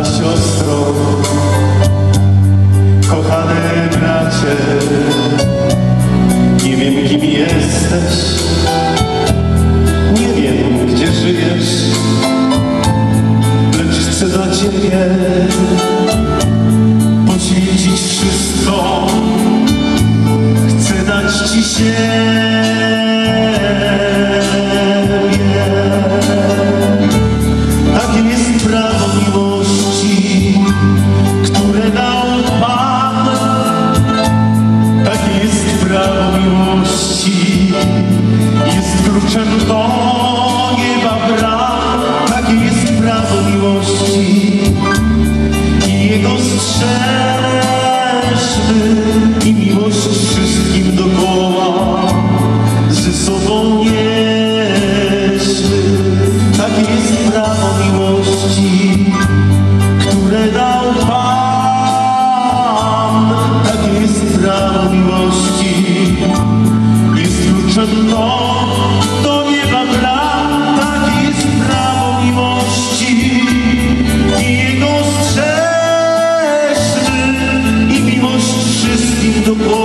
siostro, kochany bracie, nie wiem, kim jesteś, nie wiem, gdzie żyjesz, lecz chcę dla ciebie poświęcić wszystko, chcę dać ci siebie. Takie jest prawo miłości, które dał Pan. Takie jest prawo miłości, jest kluczem do nieba bram. Takie jest prawo miłości i jego strzeżmy i miłość wszystkim dokoła ze sobą nieśmy. Takie jest prawo miłości, które dał Pan. Takie jest prawo miłości, jest kluczem do nieba bram. Takie jest prawo miłości i jego strzeżmy i miłość wszystkim dokoła.